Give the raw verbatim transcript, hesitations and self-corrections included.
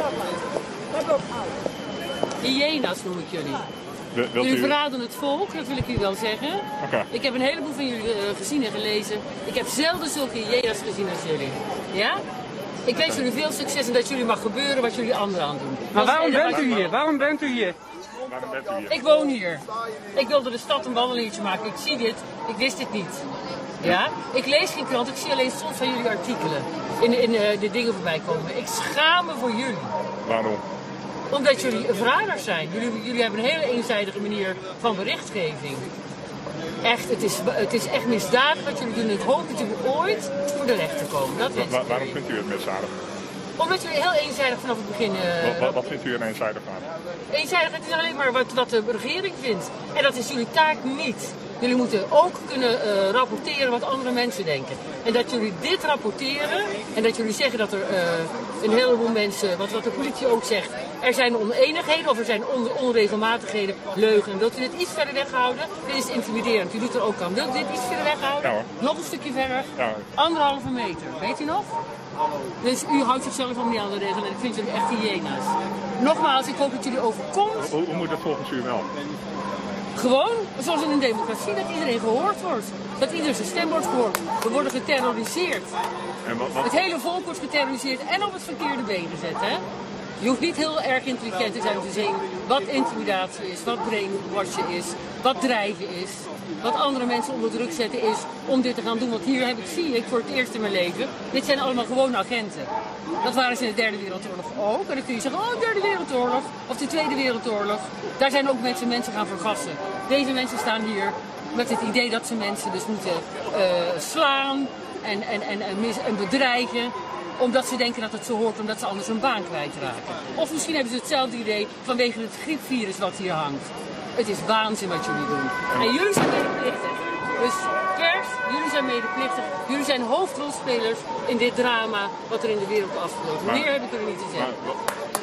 Hyena's noem ik jullie. De, wilt Jullie u... verraden het volk, dat wil ik u wel zeggen. Okay. Ik heb een heleboel van jullie uh, gezien en gelezen. Ik heb zelden zulke hyena's gezien als jullie. Ja? Ik wens jullie veel succes en dat jullie mag gebeuren wat jullie anderen aan doen. Maar waarom bent u hier? Waarom bent u hier? Waarom bent u hier? Ik woon hier. Ik wilde de stad een wandelingetje maken. Ik zie dit. Ik wist dit niet. Ja? Ik lees geen krant. Ik zie alleen soms van jullie artikelen. In, in uh, de dingen voorbij komen. Ik schaam me voor jullie. Waarom? Omdat jullie verraders zijn. Jullie, jullie hebben een hele eenzijdige manier van berichtgeving. Echt, het is, het is echt misdadig wat jullie doen. Ik hoop dat jullie ooit voor de rechter komen. Dat wens ik Wa waarom jullie. vindt u het misdadig? Omdat jullie heel eenzijdig vanaf het begin... Uh, wat, wat, wat vindt u er eenzijdig aan? Eenzijdig, het is alleen maar wat, wat de regering vindt. En dat is jullie taak niet. Jullie moeten ook kunnen uh, rapporteren wat andere mensen denken. En dat jullie dit rapporteren en dat jullie zeggen dat er uh, een heleboel mensen, wat, wat de politie ook zegt, er zijn oneenigheden of er zijn on onregelmatigheden, leugen. Wilt u dit iets verder weghouden? Dit is intimiderend, u doet er ook aan. Wilt u dit iets verder weghouden? Ja, hoor. Nog een stukje verder? Ja. Anderhalve meter, weet u nog? Dus u houdt zichzelf allemaal niet aan de regelen en ik vind jullie echt hyena's. Nogmaals, ik hoop dat jullie overkomt. Hoe, hoe moet dat volgens u wel? Gewoon, zoals in een democratie, dat iedereen gehoord wordt. Dat ieder zijn stem wordt gehoord. We worden geterroriseerd. En wat, wat... Het hele volk wordt geterroriseerd en op het verkeerde been gezet, hè? Je hoeft niet heel erg intelligent te zijn om te zien wat intimidatie is, wat brainwashen is, wat drijven is. Wat andere mensen onder druk zetten is om dit te gaan doen. Want hier heb ik, zie ik voor het eerst in mijn leven, dit zijn allemaal gewone agenten. Dat waren ze in de derde wereldoorlog ook. En dan kun je zeggen, oh, de derde wereldoorlog of de tweede wereldoorlog. Daar zijn ook mensen mensen gaan vergassen. Deze mensen staan hier met het idee dat ze mensen dus moeten uh, slaan en, en, en, en, mis, en bedreigen. Omdat ze denken dat het zo hoort, omdat ze anders hun baan kwijtraken. Of misschien hebben ze hetzelfde idee vanwege het griepvirus wat hier hangt. Het is waanzin wat jullie doen. En jullie zijn medeplichtig. Dus pers, jullie zijn medeplichtig. Jullie zijn hoofdrolspelers in dit drama wat er in de wereld afspeelt. Meer heb ik er niet te zeggen.